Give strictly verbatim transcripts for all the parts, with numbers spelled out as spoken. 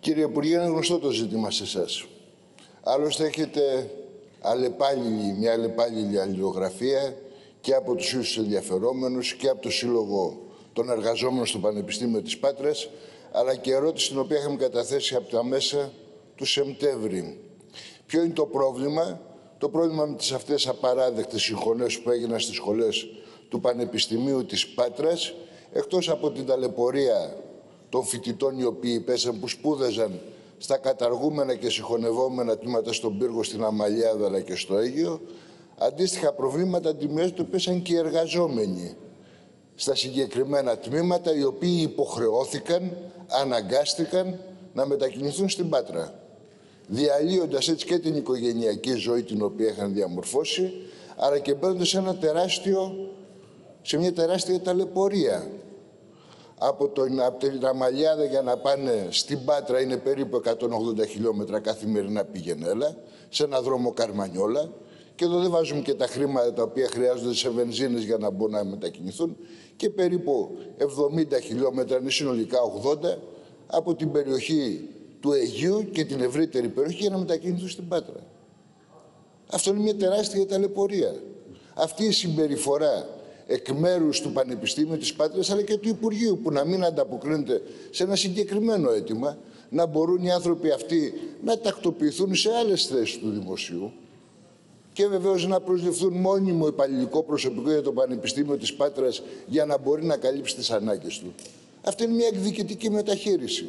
Κύριε Υπουργέ, είναι γνωστό το ζήτημα σε εσάς. Άλλωστε έχετε αλλεπάλληλη, μια αλλεπάλληλη αλληλογραφία και από τους ίδιους ενδιαφερόμενους και από το Σύλλογο των Εργαζόμενων στο Πανεπιστήμιο της Πάτρας, αλλά και ερώτηση την οποία είχαμε καταθέσει από τα μέσα του Σεπτέμβρη. Ποιο είναι το πρόβλημα? Το πρόβλημα με τις αυτές απαράδεκτες συγχωνεύσεις που έγιναν στις σχολές του Πανεπιστημίου της Πάτρας, εκτός από την ταλαιπωρία των φοιτητών οι οποίοι πέσαν, που σπούδαζαν στα καταργούμενα και συγχωνευόμενα τμήματα στον Πύργο, στην Αμαλιάδα αλλά και στο Αίγυο, αντίστοιχα προβλήματα αντιμετώπισαν και οι εργαζόμενοι στα συγκεκριμένα τμήματα, οι οποίοι υποχρεώθηκαν, αναγκάστηκαν να μετακινηθούν στην Πάτρα, διαλύοντας έτσι και την οικογενειακή ζωή την οποία είχαν διαμορφώσει, αλλά και μπαίνοντας σε, ένα τεράστιο, σε μια τεράστια ταλαιπωρία. Από, το, από την Αμαλιάδα για να πάνε στην Πάτρα είναι περίπου εκατόν ογδόντα χιλιόμετρα καθημερινά πηγενέλα, σε ένα δρόμο Καρμανιόλα. Και εδώ δεν βάζουμε και τα χρήματα τα οποία χρειάζονται σε βενζίνες για να μπορούν να μετακινηθούν. Και περίπου εβδομήντα χιλιόμετρα, είναι συνολικά ογδόντα, από την περιοχή του Αιγείου και την ευρύτερη περιοχή για να μετακινηθούν στην Πάτρα. Αυτό είναι μια τεράστια ταλαιπωρία. Αυτή η συμπεριφορά εκ μέρους του Πανεπιστήμιου της Πάτρας αλλά και του Υπουργείου, που να μην ανταποκρίνεται σε ένα συγκεκριμένο αίτημα, να μπορούν οι άνθρωποι αυτοί να τακτοποιηθούν σε άλλες θέσεις του δημοσίου και βεβαίως να προσληφθούν μόνιμο υπαλληλικό προσωπικό για το Πανεπιστήμιο της Πάτρας για να μπορεί να καλύψει τις ανάγκες του. Αυτή είναι μια εκδικητική μεταχείριση.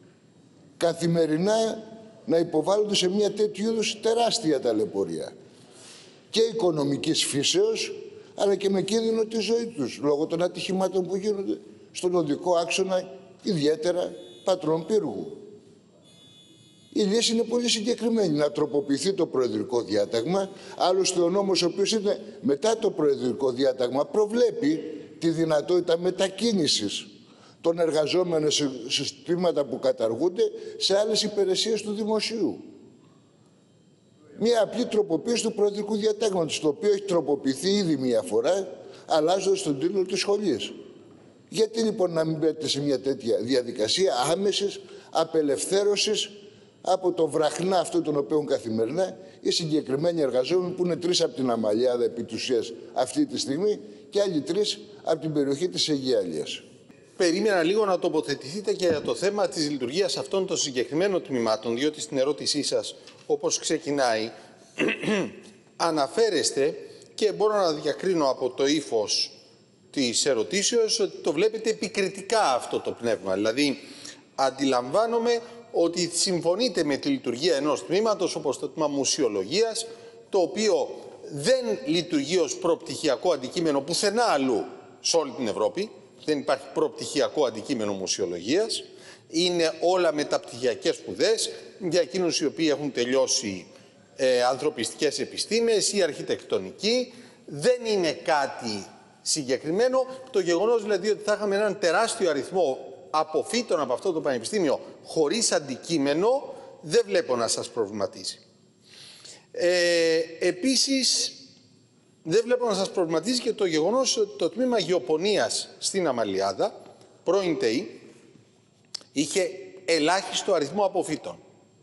Καθημερινά να υποβάλλονται σε μια τέτοιου είδους τεράστια ταλαιπωρία και οικονομικής φύσεως, αλλά και με κίνδυνο τη ζωή τους, λόγω των ατυχημάτων που γίνονται στον οδικό άξονα, ιδιαίτερα Πατρών Πύργου. Η λύση είναι πολύ συγκεκριμένη, να τροποποιηθεί το προεδρικό διάταγμα. Άλλωστε ο νόμος, ο οποίος είναι μετά το προεδρικό διάταγμα, προβλέπει τη δυνατότητα μετακίνησης των εργαζόμενων σε συστήματα που καταργούνται σε άλλες υπηρεσίες του δημοσίου. Μία απλή τροποποίηση του προεδρικού διατάγματος, το οποίο έχει τροποποιηθεί ήδη μία φορά, αλλάζοντας τον τίτλο της σχολής. Γιατί λοιπόν να μην μπαίνετε σε μια τέτοια διαδικασία άμεσης απελευθέρωσης από το βραχνά αυτό τον οποίο καθημερινά οι συγκεκριμένοι εργαζόμενοι, που είναι τρεις από την Αμαλιάδα επί της ουσίας αυτή τη στιγμή και άλλοι τρεις από την περιοχή της Αιγιάλειας. Περίμενα λίγο να τοποθετηθείτε και για το θέμα της λειτουργίας αυτών των συγκεκριμένων τμήματων, διότι στην ερώτησή σας, όπως ξεκινάει, αναφέρεστε, και μπορώ να διακρίνω από το ύφος της ερωτήσεως ότι το βλέπετε επικριτικά αυτό το πνεύμα. Δηλαδή, αντιλαμβάνομαι ότι συμφωνείτε με τη λειτουργία ενός τμήματος, όπως το τμήμα μουσιολογίας, το οποίο δεν λειτουργεί ως προπτυχιακό αντικείμενο πουθενά αλλού σε όλη την Ευρώπη. Δεν υπάρχει προπτυχιακό αντικείμενο μουσιολογίας. Είναι όλα μεταπτυχιακές σπουδές για εκείνους οι οποίοι έχουν τελειώσει ε, ανθρωπιστικές επιστήμες ή αρχιτεκτονική. Δεν είναι κάτι συγκεκριμένο. Το γεγονός δηλαδή ότι θα είχαμε έναν τεράστιο αριθμό αποφύτων από αυτό το πανεπιστήμιο χωρίς αντικείμενο, δεν βλέπω να σας προβληματίζει. Ε, επίσης, δεν βλέπω να σας προβληματίζει και το γεγονός ότι το τμήμα γεωπονίας στην Αμαλιάδα, πρώην ΤΕΗ, είχε ελάχιστο αριθμό αποφύτων.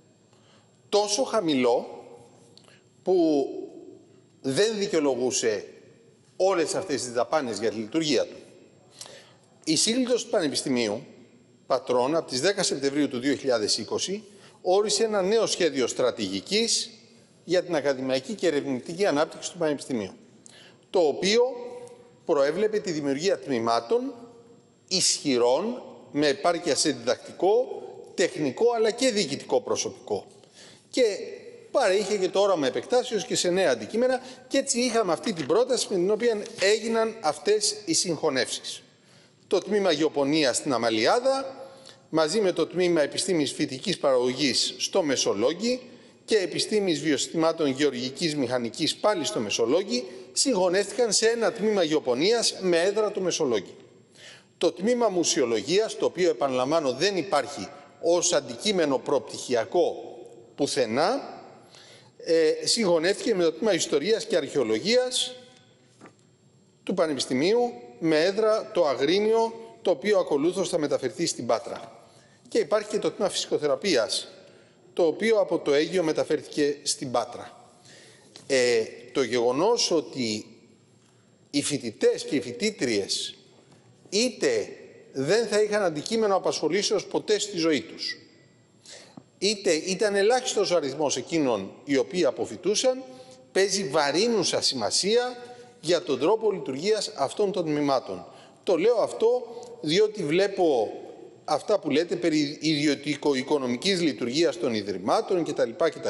Τόσο χαμηλό που δεν δικαιολογούσε όλες αυτές τις δαπάνες για τη λειτουργία του. Η σύγκλιτος του Πανεπιστημίου Πατρών από τις δέκα Σεπτεμβρίου του δύο χιλιάδες είκοσι όρισε ένα νέο σχέδιο στρατηγικής για την ακαδημαϊκή και ερευνητική ανάπτυξη του Πανεπιστημίου, το οποίο προέβλεπε τη δημιουργία τμήματων ισχυρών με επάρκεια σε διδακτικό, τεχνικό αλλά και διοικητικό προσωπικό. Και παρήχε και το όραμα επεκτάσεως και σε νέα αντικείμενα, και έτσι είχαμε αυτή την πρόταση με την οποία έγιναν αυτές οι συγχωνεύσεις. Το τμήμα γεωπονίας στην Αμαλιάδα μαζί με το τμήμα επιστήμης φυτικής παραγωγής στο Μεσολόγγι και επιστήμης βιοσυστημάτων γεωργικής μηχανικής πάλι στο Μεσολόγγι συγχωνεύτηκαν σε ένα τμήμα γεωπονίας με έδρα το Μεσολόγγι. Το τμήμα μουσιολογίας, το οποίο επαναλαμβάνω δεν υπάρχει ως αντικείμενο προπτυχιακό πουθενά, ε, συγχωνεύτηκε με το τμήμα ιστορίας και αρχαιολογίας του Πανεπιστημίου με έδρα το Αγρίνιο, το οποίο ακολούθως θα μεταφερθεί στην Πάτρα. Και υπάρχει και το τμήμα φυσικοθεραπείας, το οποίο από το Αίγυο μεταφέρθηκε στην Πάτρα. Ε, το γεγονός ότι οι φοιτητές και οι φοιτήτριες είτε δεν θα είχαν αντικείμενο απασχολήσεως ποτέ στη ζωή τους, είτε ήταν ελάχιστος ο αριθμός εκείνων οι οποίοι αποφοιτούσαν, παίζει βαρύνουσα σημασία για τον τρόπο λειτουργίας αυτών των τμήματων. Το λέω αυτό διότι βλέπω αυτά που λέτε περί ιδιωτικο-οικονομικής λειτουργίας των ιδρυμάτων κτλ. κτλ.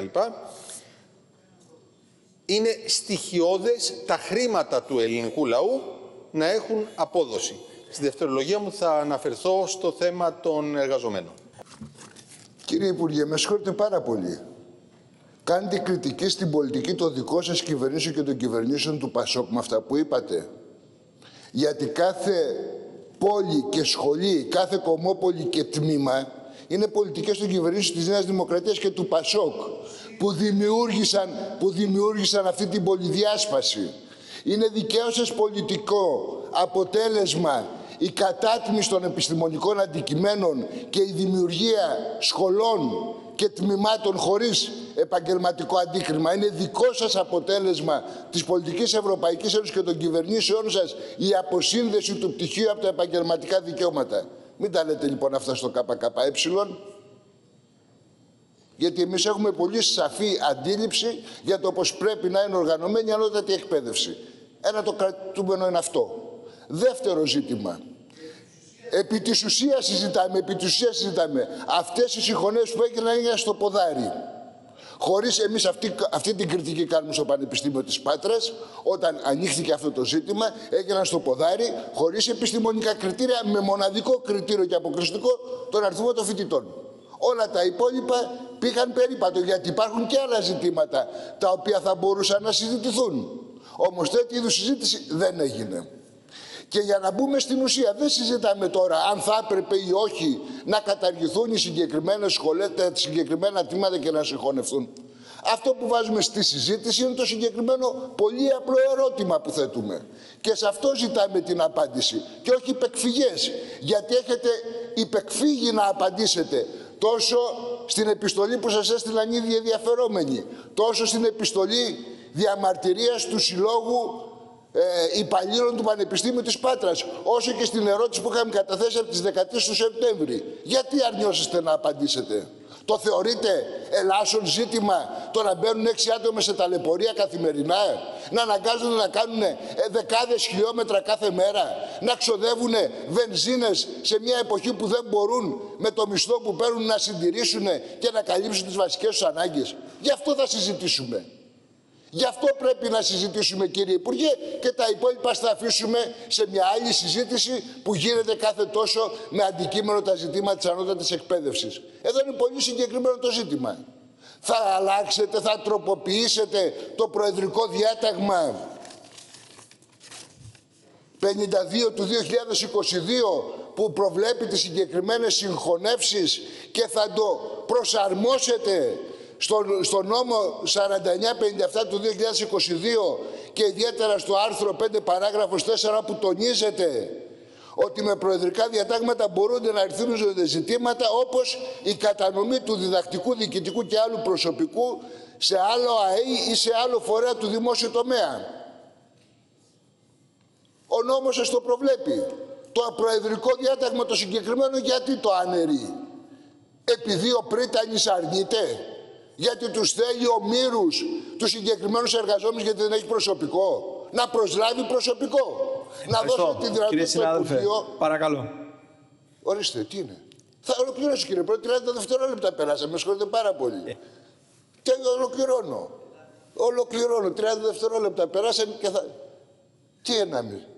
Είναι στοιχειώδες τα χρήματα του ελληνικού λαού να έχουν απόδοση. Στη δευτερολογία μου θα αναφερθώ στο θέμα των εργαζομένων. Κύριε Υπουργέ, με συγχωρείτε πάρα πολύ. Κάνετε κριτική στην πολιτική των δικών σας κυβερνήσεων και των κυβερνήσεων του Πασόκ με αυτά που είπατε. Γιατί κάθε πόλη και σχολή, κάθε κομμόπολη και τμήμα είναι πολιτικές των κυβερνήσεων της Νέας Δημοκρατίας και του Πασόκ που δημιούργησαν, που δημιούργησαν αυτή την πολυδιάσπαση. Είναι δικαίως σας πολιτικό αποτέλεσμα η κατάτμιση των επιστημονικών αντικειμένων και η δημιουργία σχολών και τμήματων χωρίς επαγγελματικό αντίκριμα. Είναι δικό σας αποτέλεσμα της πολιτικής Ευρωπαϊκής Ένωσης και των κυβερνήσεών σας η αποσύνδεση του πτυχίου από τα επαγγελματικά δικαιώματα. Μην τα λέτε λοιπόν αυτά στο ΚΚΕ, γιατί εμείς έχουμε πολύ σαφή αντίληψη για το πώς πρέπει να είναι οργανωμένη η ανώτατη εκπαίδευση. Ένα το κρατούμενο είναι αυτό. Δεύτερο ζήτημα. Επί της ουσίας συζητάμε, επί της ουσίας συζητάμε. Αυτές οι συγχωνεύσεις που έγιναν έγιναν στο ποδάρι. Χωρίς εμείς αυτή, αυτή την κριτική κάνουμε στο Πανεπιστήμιο της Πάτρας, όταν ανοίχθηκε αυτό το ζήτημα, έγιναν στο ποδάρι, χωρίς επιστημονικά κριτήρια, με μοναδικό κριτήριο και αποκριστικό τον αριθμό των φοιτητών. Όλα τα υπόλοιπα πήγαν περίπατο, γιατί υπάρχουν και άλλα ζητήματα τα οποία θα μπορούσαν να συζητηθούν. Όμως τέτοιου είδους συζήτηση δεν έγινε. Και για να μπούμε στην ουσία, δεν συζητάμε τώρα αν θα έπρεπε ή όχι να καταργηθούν οι συγκεκριμένες σχολές, τα συγκεκριμένα τμήματα και να συγχωνευτούν. Αυτό που βάζουμε στη συζήτηση είναι το συγκεκριμένο πολύ απλό ερώτημα που θέτουμε. Και σε αυτό ζητάμε την απάντηση και όχι υπεκφυγές. Γιατί έχετε υπεκφύγει να απαντήσετε τόσο στην επιστολή που σας έστειλαν οι ίδιοι ενδιαφερόμενοι, τόσο στην επιστολή διαμαρτυρίας του Συλλόγου Ε, υπαλλήλων του Πανεπιστήμιου της Πάτρας, όσο και στην ερώτηση που είχαμε καταθέσει από τις δεκατρείς του Σεπτέμβρη. Γιατί αρνιώσαστε να απαντήσετε? Το θεωρείτε ελάσσον ζήτημα το να μπαίνουν έξι άτομα σε ταλαιπωρία καθημερινά, να αναγκάζονται να κάνουν δεκάδες χιλιόμετρα κάθε μέρα, να ξοδεύουν βενζίνες σε μια εποχή που δεν μπορούν με το μισθό που παίρνουν να συντηρήσουν και να καλύψουν τις βασικές τους ανάγκες? Γι' αυτό θα συζητήσουμε. Γι' αυτό πρέπει να συζητήσουμε, κύριε Υπουργέ, και τα υπόλοιπα θα αφήσουμε σε μια άλλη συζήτηση που γίνεται κάθε τόσο με αντικείμενο τα ζητήματα της ανώτατης εκπαίδευσης. Εδώ είναι πολύ συγκεκριμένο το ζήτημα. Θα αλλάξετε, θα τροποποιήσετε το προεδρικό διάταγμα πενήντα δύο του δύο χιλιάδες είκοσι δύο που προβλέπει τις συγκεκριμένες συγχωνεύσεις και θα το προσαρμόσετε στο, στο νόμο σαράντα εννιά πενήντα επτά του δύο χιλιάδες είκοσι δύο και ιδιαίτερα στο άρθρο πέντε παράγραφος τέσσερα που τονίζεται ότι με προεδρικά διατάγματα μπορούνται να ρυθμίζονται ζητήματα όπως η κατανομή του διδακτικού, διοικητικού και άλλου προσωπικού σε άλλο ΑΕΗ ή σε άλλο φορέα του δημόσιου τομέα. Ο νόμος σας το προβλέπει. Το προεδρικό διάταγμα το συγκεκριμένο γιατί το αναιρεί? Επειδή ο πρίτανης αρνείται? Γιατί τους θέλει ομήρους τους συγκεκριμένους εργαζόμενους γιατί δεν έχει προσωπικό? Να προσλάβει προσωπικό. Να δώσω τη δυνατότητα στο Υπουργείο. Παρακαλώ. Ορίστε, τι είναι? Θα ολοκληρώσω, κύριε Πρόεδρε. τριάντα δευτερόλεπτα περάσαμε. Με συγχωρείτε πάρα πολύ. Ε. Και ολοκληρώνω. Ολοκληρώνω. τριάντα δευτερόλεπτα περάσαμε και θα. Τι έναμε?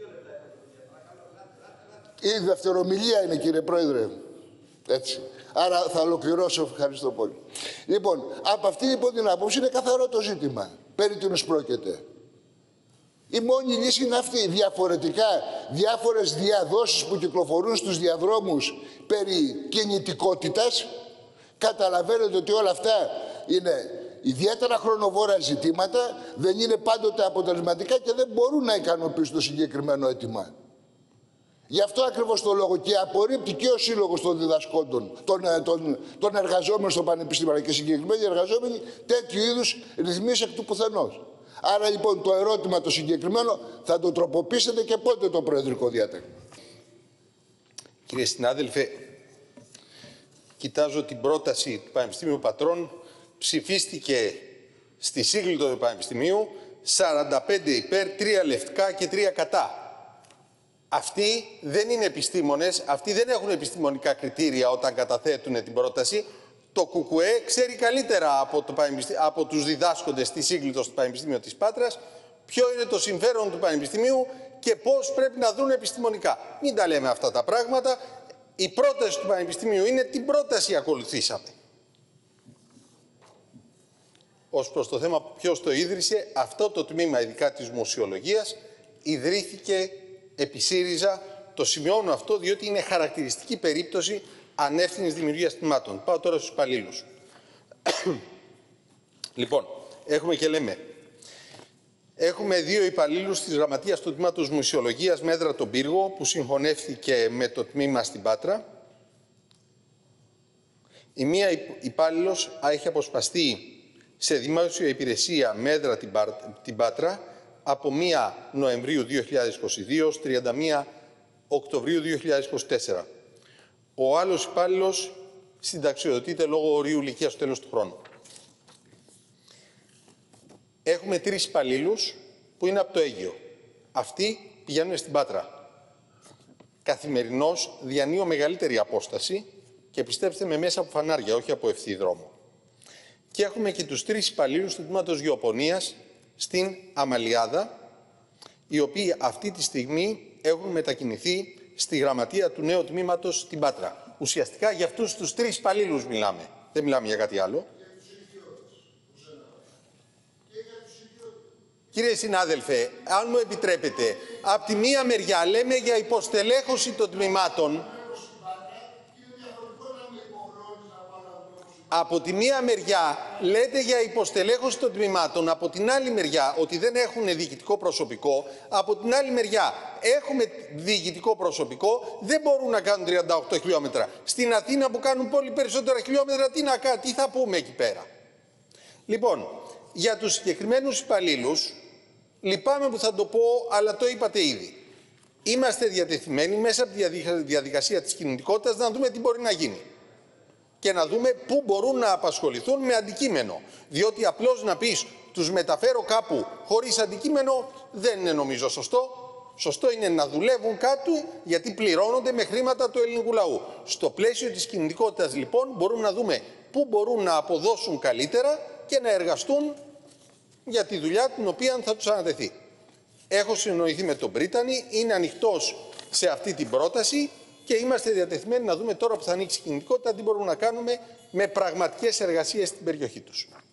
Η δευτερομιλία είναι, κύριε Πρόεδρε. Έτσι. Άρα θα ολοκληρώσω. Ευχαριστώ πολύ. Λοιπόν, από αυτή λοιπόν την άποψη είναι καθαρό το ζήτημα. Περί τίνος πρόκειται. Η μόνη λύση είναι αυτή. Διαφορετικά, διάφορες διαδόσεις που κυκλοφορούν στους διαδρόμους περί κινητικότητας. Καταλαβαίνετε ότι όλα αυτά είναι ιδιαίτερα χρονοβόρα ζητήματα, δεν είναι πάντοτε αποτελεσματικά και δεν μπορούν να ικανοποιήσουν το συγκεκριμένο αίτημα. Γι' αυτό ακριβώς το λόγο και απορρίπτει και ο Σύλλογος των Διδασκόντων, των, των, των εργαζόμενων στο Πανεπιστήμιο, αλλά και συγκεκριμένοι εργαζόμενοι τέτοιου είδους ρυθμίσεις εκ του πουθενός. Άρα λοιπόν το ερώτημα το συγκεκριμένο θα το τροποποιήσετε και πότε το Προεδρικό Διάταγμα. Κύριε συνάδελφε, κοιτάζω την πρόταση του Πανεπιστήμιου Πατρών, ψηφίστηκε στη σύγκλιτο του Πανεπιστημίου σαράντα πέντε υπέρ, τρία λευκά και τρία κατά. Αυτοί δεν είναι επιστήμονες, αυτοί δεν έχουν επιστημονικά κριτήρια όταν καταθέτουν την πρόταση. Το ΚΚΕ ξέρει καλύτερα από, το από τους διδάσκοντες στη σύγκλιτο στο Πανεπιστήμιο της Πάτρας ποιο είναι το συμφέρον του Πανεπιστημίου και πώς πρέπει να δουν επιστημονικά. Μην τα λέμε αυτά τα πράγματα. Η πρόταση του Πανεπιστημίου είναι την πρόταση ακολουθήσαμε. Ως προς το θέμα ποιος το ίδρυσε, αυτό το τμήμα ειδικά της μουσιολογίας ιδρύθηκε επί ΣΥΡΙΖΑ. Το σημειώνω αυτό διότι είναι χαρακτηριστική περίπτωση ανεύθυνης δημιουργίας τμήματων. Πάω τώρα στους υπαλλήλους. Λοιπόν, έχουμε και λέμε. Έχουμε δύο υπαλλήλους της Γραμματείας του Τμήματος Μουσιολογίας με έδρα τον Πύργο, που συγχωνεύτηκε με το τμήμα στην Πάτρα. Η μία υπάλληλος έχει αποσπαστεί σε δημόσια υπηρεσία με έδρα την Πάτρα από πρώτη Νοεμβρίου δύο χιλιάδες είκοσι δύο ως τριάντα μία Οκτωβρίου δύο χιλιάδες είκοσι τέσσερα. Ο άλλος υπάλληλος συνταξιοδοτείται λόγω ορίου ηλικίας στο τέλος του χρόνου. Έχουμε τρεις υπαλλήλους που είναι από το Αίγυο. Αυτοί πηγαίνουν στην Πάτρα. Καθημερινώς διανύω μεγαλύτερη απόσταση και πιστέψτε με μέσα από φανάρια, όχι από ευθύ δρόμο. Και έχουμε και τους τρεις υπαλλήλους του τμήματος γεωπονίας στην Αμαλιάδα, οι οποίοι αυτή τη στιγμή έχουν μετακινηθεί στη γραμματεία του νέου τμήματος στην Πάτρα. Ουσιαστικά για αυτούς τους τρεις υπαλλήλους μιλάμε. Δεν μιλάμε για κάτι άλλο. Κύριε συνάδελφε, αν μου επιτρέπετε, από τη μία μεριά λέμε για υποστελέχωση των τμήματων. Από τη μία μεριά λέτε για υποστελέχωση των τμήματων, από την άλλη μεριά ότι δεν έχουν διοικητικό προσωπικό, από την άλλη μεριά έχουμε διοικητικό προσωπικό, δεν μπορούν να κάνουν τριάντα οκτώ χιλιόμετρα. Στην Αθήνα που κάνουν πολύ περισσότερα χιλιόμετρα, τι, να, τι θα πούμε εκεί πέρα. Λοιπόν, για τους συγκεκριμένους υπαλλήλους, λυπάμαι που θα το πω, αλλά το είπατε ήδη. Είμαστε διατεθειμένοι μέσα από τη διαδικασία της κινητικότητας να δούμε τι μπορεί να γίνει. Και να δούμε πού μπορούν να απασχοληθούν με αντικείμενο. Διότι απλώς να πεις τους μεταφέρω κάπου χωρίς αντικείμενο δεν είναι νομίζω σωστό. Σωστό είναι να δουλεύουν κάτω γιατί πληρώνονται με χρήματα του ελληνικού λαού. Στο πλαίσιο της κινητικότητας λοιπόν μπορούμε να δούμε πού μπορούν να αποδώσουν καλύτερα και να εργαστούν για τη δουλειά την οποία θα τους ανατεθεί. Έχω συνοηθεί με τον Πρίτανη, είναι ανοιχτός σε αυτή την πρόταση και είμαστε διατεθειμένοι να δούμε τώρα που θα ανοίξει η κινητικότητα τι μπορούμε να κάνουμε με πραγματικές εργασίες στην περιοχή τους.